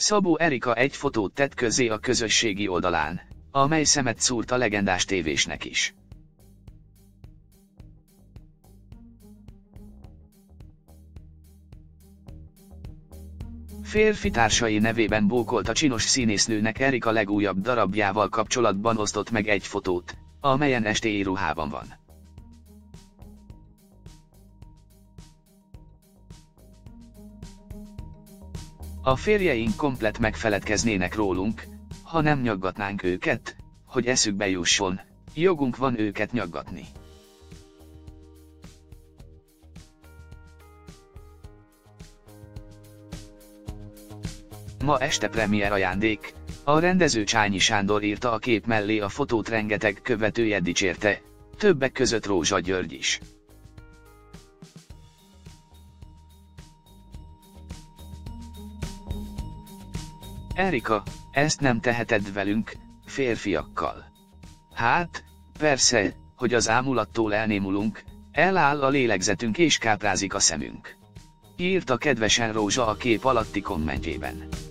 Szabó Erika egy fotót tett közzé a közösségi oldalán, amely szemet szúrt a legendás tévésnek is. Férfi társai nevében bókolt a csinos színésznőnek Erika legújabb darabjával kapcsolatban osztott meg egy fotót, amelyen estéi ruhában van. A férjeink komplett megfeledkeznének rólunk, ha nem nyaggatnánk őket, hogy eszükbe jusson, jogunk van őket nyaggatni. Ma este premier ajándék, a rendező Csányi Sándor írta a kép mellé a fotót, rengeteg követője dicsérte, többek között Rózsa György is. Erika, ezt nem teheted velünk, férfiakkal. Hát, persze, hogy az ámulattól elnémulunk, eláll a lélegzetünk és káprázik a szemünk. Írta kedvesen Rózsa a kép alatti kommentjében.